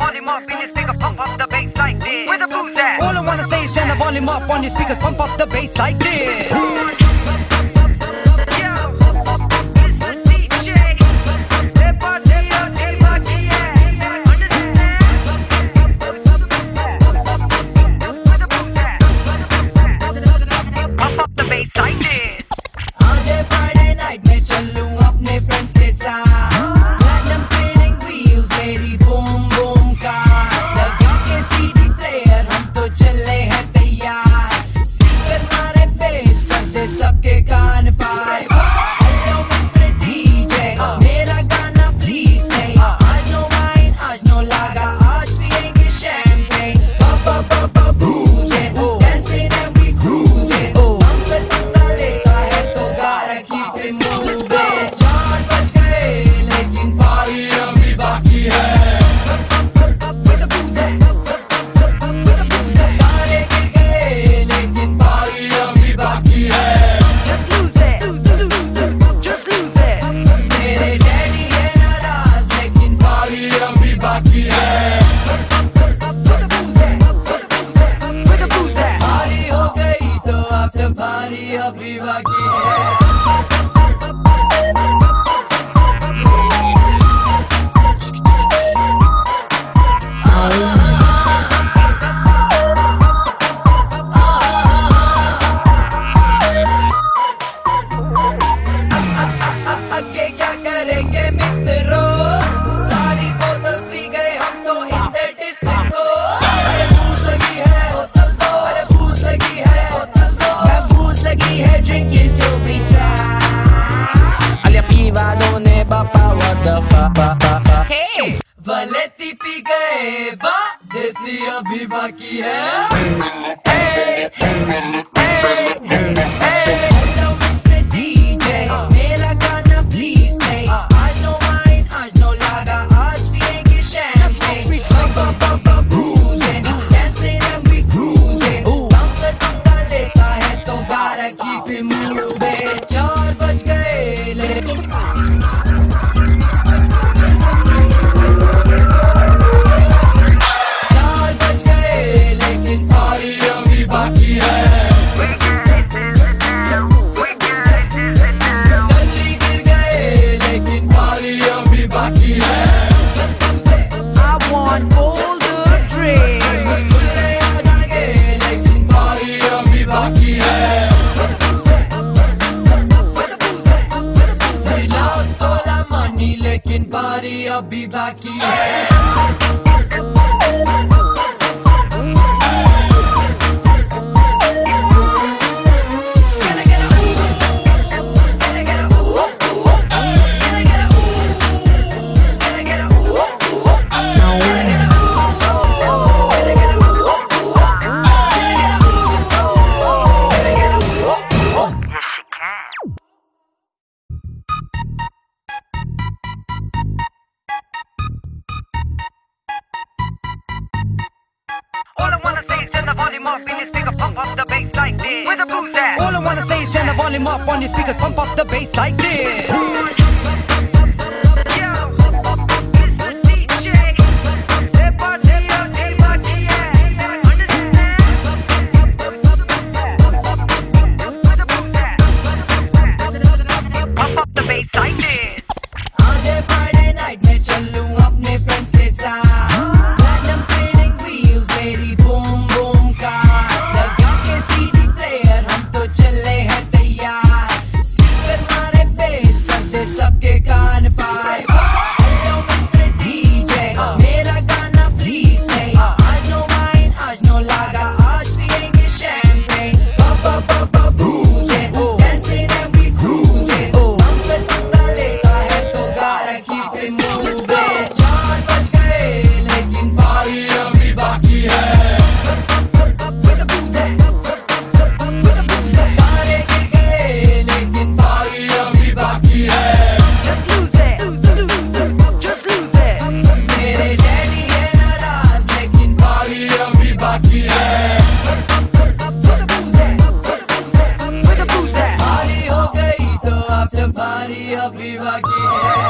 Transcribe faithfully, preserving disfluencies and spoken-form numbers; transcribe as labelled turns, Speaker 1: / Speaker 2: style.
Speaker 1: volume up in your speaker, pump up the bass like this. Where the booze at?
Speaker 2: All I wanna say is turn the volume up on your speakers, pump up the bass like this.
Speaker 3: वलेती पी गए बा देसी अभी बाकी है। DJ मेरा गाना प्लीज है, आज नो वाइन आज नो लागा, आज पिएंगे champagne, dancing and we cruising, bumper पंगा लेता है तो gotta keep it moving। चार बज गए लेकिन पारी अभी बाकी है।
Speaker 1: All I wanna say is turn the volume up in your speaker, pump up the bass like this. Where the booze at?
Speaker 2: All I wanna say is turn the volume up on your speakers, pump up the bass like this.
Speaker 3: बारी अभी बाकी है।